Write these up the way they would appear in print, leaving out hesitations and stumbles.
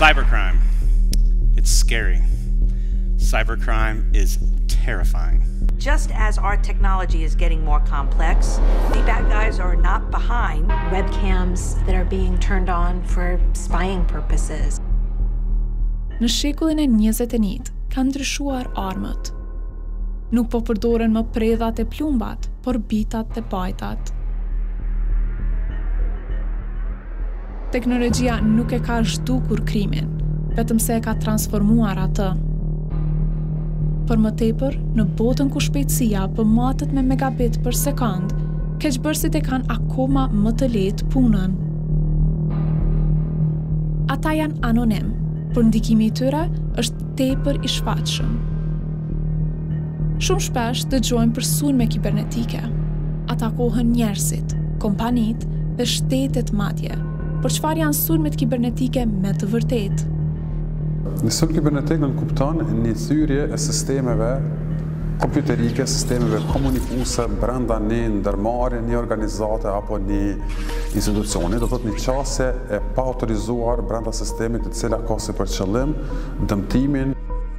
Cybercrime. It's scary. Cybercrime is terrifying. Just as our technology is getting more complex, the bad guys are not behind. Webcams that are being turned on for spying purposes. Në shekullin e 21 kanë ndryshuar armët. Nuk po përdoren më predhat e plumbat, por bitat dhe bajtat. Teknologjia nuk e ka zhdukur krimin, vetëm se e ka transformuar atë. Për më tepër, në botën ku shpejtësia përmatet me megabit për sekond, keqbërësit e kanë akoma më të lehtë punën. Ata janë anonim, por ndikimi i tyre është tepër i shfaqshëm. Shumë shpesh dëgjojmë për sulme kibernetike. Atakohen njerëzit, kompanitë dhe shtetet madje. Por çfarë janë sulmet kibernetike me të vërtetë? Në sulm kibernetik nënkupton një thyrje e sistemeve kompjuterike, sistemeve komunikuese brenda një ndërmarrje, një organizate apo një institucioni. Do thotë një qasje e pa autorizuar brenda sistemit e cila ka si për qëllim dëmtimin.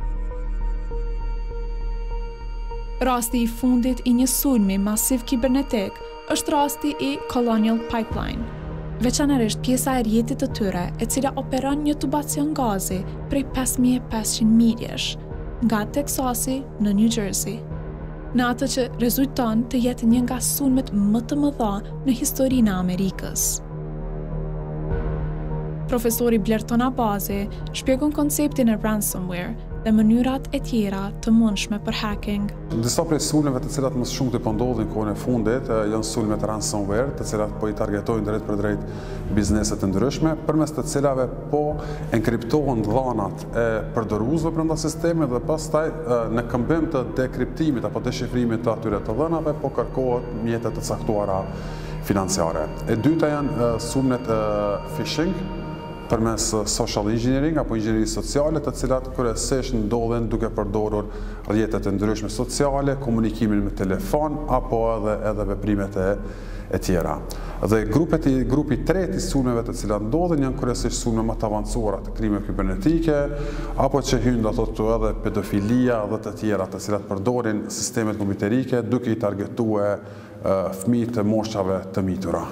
Rasti i fundit i një sulmi masiv kibernetik është rasti i Colonial Pipeline. Veçanërisht pjesa e rjetit të tyre, e cila operon një tubacion gazi prej 5500 miljesh, nga Texasi në New Jersey. Në atë që rezulton të jetë një nga sulmet më të mëdha në historinë e Amerikës. Profesori Blerton Abazi shpjegon konceptin e ransomware dhe mënyrat e tjera të mundshme për hacking. Disa prej sulmeve të cilat më shumë të po ndodhin kohën e fundit janë sulmet ransomware, të cilat po i targetojnë drejt për drejt bizneset të ndryshme, përmes të cilave po enkriptohen dhanat e përdoruesve brenda sistemit dhe pastaj në këmbim të dekriptimit apo deshifrimit të atyre të dhënave po kërkohet mjete të caktuara financiare. E dyta janë sulmet phishing, përmes social engineering apo inxhinieri sociale, të cilat kryesisht ndodhen duke përdorur rrjetet e ndryshme sociale, komunikimin me telefon apo edhe veprimet e tjera. Dhe grupi tretë i sulmeve të cilat ndodhen janë kryesisht sulme më të avancuara të krimeve kibernetike, apo që hyn do thotë edhe pedofilia dhe të tjera, të cilat përdorin sistemet kompjuterike duke i targetuar fëmijët të moshave të mitura.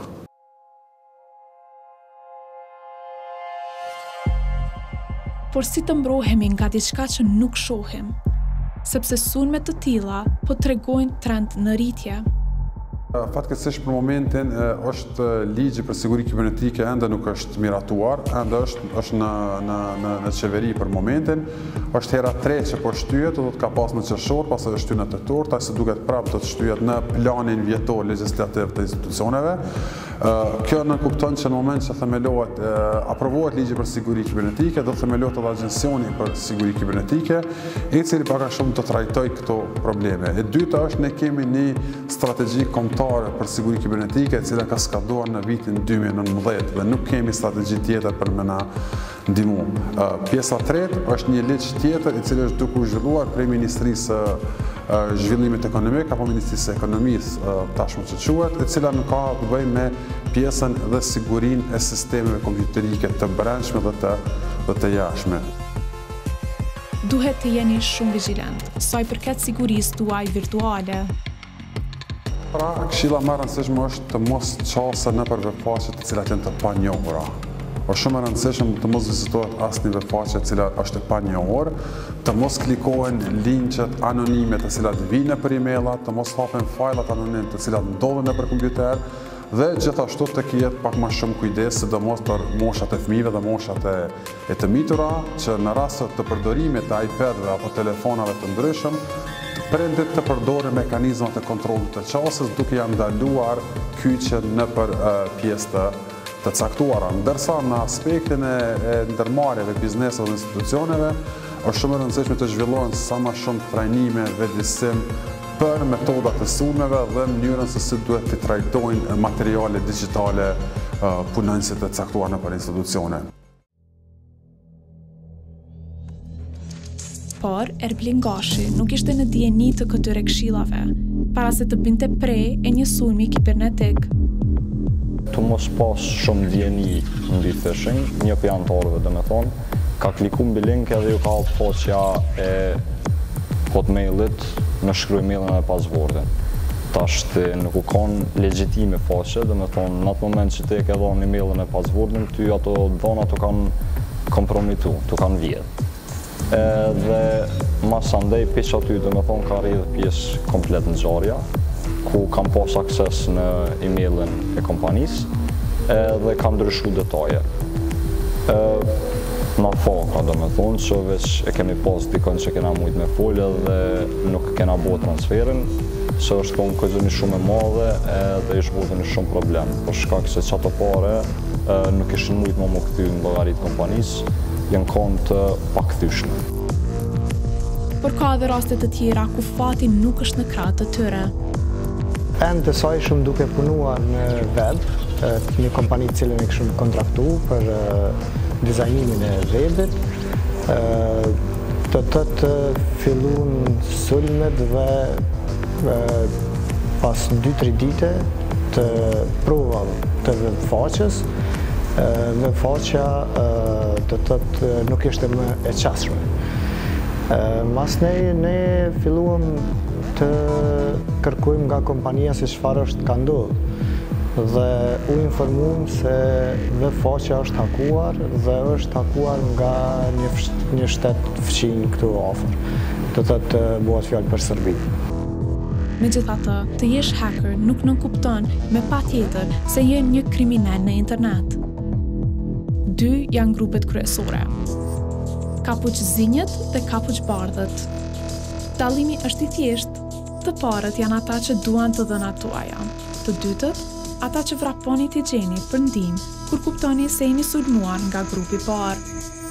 Por si të mbrohemi nga diçka që nuk shohim, sepse sulmet të tilla po tregojnë trend në rritje. Fatkeqësisht për momentin është ligji për siguri kibernetike ende nuk është miratuar, ende është në qeveri për momentin. Është hera 3 që po shtyhet, do të ka pas në qershor, pastaj është shtyhet në tetor, tani duket prapë do të shtyhet në planin vjetor legjislativ të institucioneve. Kjo nënkupton që në moment që themelohet, aprovohet ligji për siguri kibernetike, do themelohet edhe agjensioni për siguri kibernetike, i cili pak a shumë do trajtoj këto probleme. E dyta është ne kemi një strategji kombëtare për siguri kibernetike, e cila ka skaduar në vitin 2019 dhe nuk kemi strategji tjetër për me na ndihmu. Pjesa tretë është një ligj tjetër i cili është duke u zhvilluar prej Ministrisë Zhvillimit Ekonomik apo Ministrisë Ekonomisë tashmë që quhet, e cila nuk ka të bëjë me pjesën dhe sigurinë e sistemeve kompjuterike të brendshme dhe të jashtme. Duhet të jeni shumë vigjilent, sa i përket sigurisë tuaj virtuale. Pra, këshilla më e rëndësishme është të mos qasë nëpër webfaqe të cilat janë të panjohura. Është shumë e rëndësishme të mos vizitohet asnjë webfaqe e cila është e panjohur, të mos klikohen linqet anonime të cilat vijnë nëpër emaila, të mos hapen fajlat anonim të cilat ndodhen nëpër kompjuter dhe gjithashtu të ketë pak më shumë kujdes, sidomos për moshat e fëmijëve dhe moshat e të mitura, që në rast të përdorimit të iPad-ve apo telefonave të ndryshëm, prindit të përdorin mekanizmat e kontrollit të qasjes duke ja ndaluar kyçjen nëpër pjesë të caktuara, ndërsa në aspektin e ndërmarrjeve bizneseve dhe institucioneve është shumë e rëndësishme të zhvillohen sa më shumë trajnime vetëdijsim për metodat e sulmeve dhe mënyrën se si duhet të trajtojnë materiale digjitale punonësit e caktuar nëpër institucione. Por Erblin Gashi nuk ishte në dieni të këtyre këshillave, para se të binte prej e një sulmi kibernetik. Të mos pas shumë dieni mbi phishing, një prej anëtarëve domethënë, Ka kliku mbi link edhe ju ka hap faqja e Hotmailit me shkruaj mailin e passwordin. Tash nuk u kanë legjitime faqe, dhe me thonë, në atë moment që te ke dhënë emailin e passwordin, ty ato dhona të kanë kompromitu, të kanë vjedh. Dhe mas andej piq aty, dhe me thonë, ka rridh pjesë komplet në ngjarja, ku kam pas akses në emailin e kompanisë, dhe kam ndryshu detaje. Në faka, dhe me thonë, që veç e kemi pas dikon që kena mujt me folje dhe nuk kena bo transferin, se është konë këzëni shumë e madhe dhe ishtë botën shumë problem. Për shkak se qato pare nuk ishin mujt më këty në llogarit kompanisë, janë konë të pakthyshme. Por ka edhe rastet të tjera ku fati nuk është në krah të tyre. Të saj shumë duke punuar në web, një kompani cilën e këshëm kontraktu për dizajnimin e webit, të fillun sulmet dhe pas 2-3 dite të provave të webfaqes, webfaqja nuk ishte më e qasshme. Mas ne filluam të kërkojmë nga kompania se çfarë është ka ndodhur. Dhe u informuam se webfaqja është hakuar dhe është hakuar nga një shtet fqinj këtu afër. Do të bëhet fjalë për Serbi. Megjithatë, të jesh hacker nuk nënkupton me patjetër se je një kriminal në internet. Dy janë grupet kryesore: kapuçzinjët dhe kapuçbardhët. Dallimi është i thjeshtë. Të parët janë ata që duan të dhënat tuaja. Të dytët, ata që vraponi t'i gjeni për ndihmë kur kuptoni se jeni sulmuar nga grupi i parë.